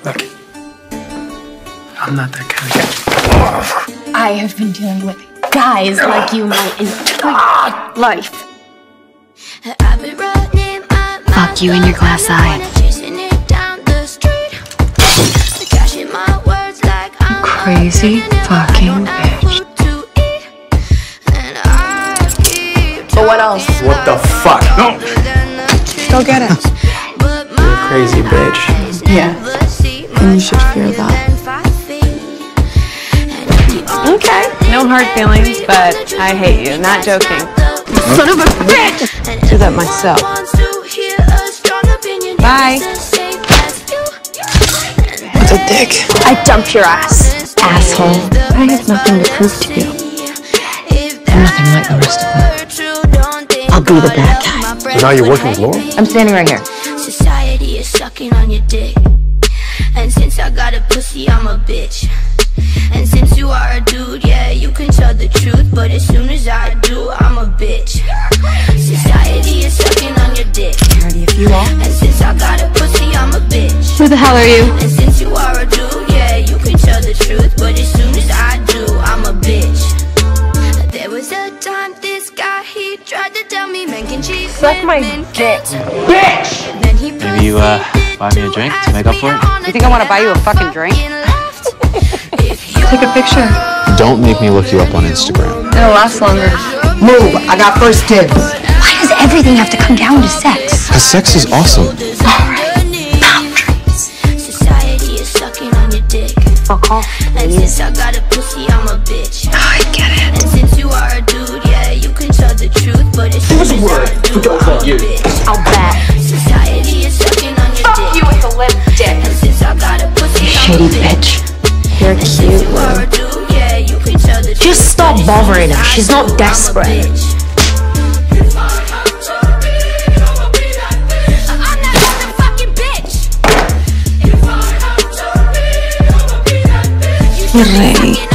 Look, I'm not that kind of guy. I have been dealing with guys like you my entire life. Fuck you in your glass eye. Crazy fucking bitch. But what else? What the fuck? No! Go get it. You're a crazy bitch. Yeah. And you should fear that. Okay, no hard feelings, but I hate you. Not joking. Son of a bitch! Do that myself. Bye. It's a dick. I dump your ass. Asshole. I have nothing to prove to you. I'm nothing like the rest of them. I'll be the bad guy. So now you're working with Laura? I'm standing right here. Society is sucking on your dick. And since I got a pussy, I'm a bitch. And since you are a dude, yeah, you can tell the truth. But as soon as I do, I'm a bitch. Society is sucking on your dick. Parody if you are. And since I got a pussy, I'm a bitch. Who the hell are you? And since you are a dude, yeah, you can tell the truth. But as soon as I do, I'm a bitch. There was a time this guy, he tried to tell me men can cheat. Suck my dick. Bitch! Maybe you buy me a drink to make up for it? You think I want to buy you a fucking drink? Take a picture. Don't make me look you up on Instagram. It'll last longer. Move, I got first dibs. Why does everything have to come down to sex? Cause sex is awesome. Boundaries. Society is sucking on your dick. Fuck off. And since I got a pussy, I'm a bitch. Oh, I get it. And since you are a dude, yeah, you can tell the truth. But as soon as I do, I'm a bitch. I'll bet. Society is sucking on your dick. You with a limp dick. And since I got a pussy, I'm Shitty a bitch. bitch. You're And since cute. you are a dude, yeah, you can tell the truth. Just stop But as bothering soon as her. I She's do, not I'm a desperate. bitch. I'm that motherfucking bitch. Ray.